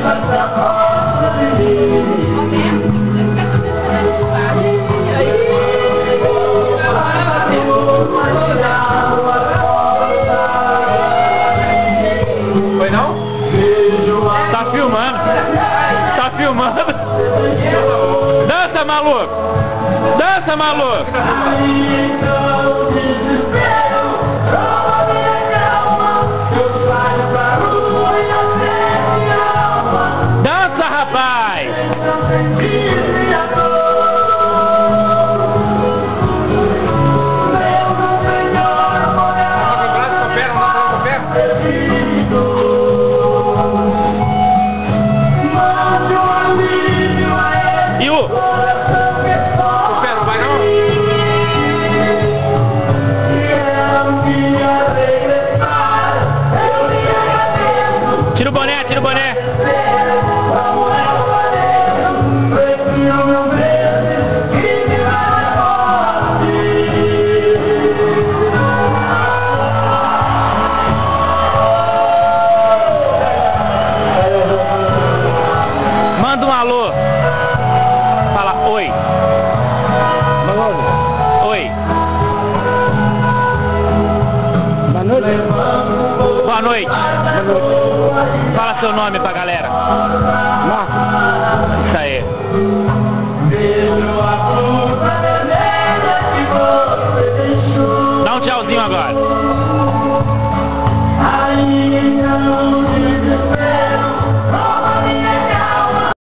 Foi não? Tá filmando. Tá filmando. Dança, maluco. Dança, maluco. Dança, rapaz. E o? Não vai não? Tira o boné, tira o boné. Manda um alô. Fala oi. Oi. Boa noite. Boa noite. Fala seu nome pra galera. Marcos. Isso aí.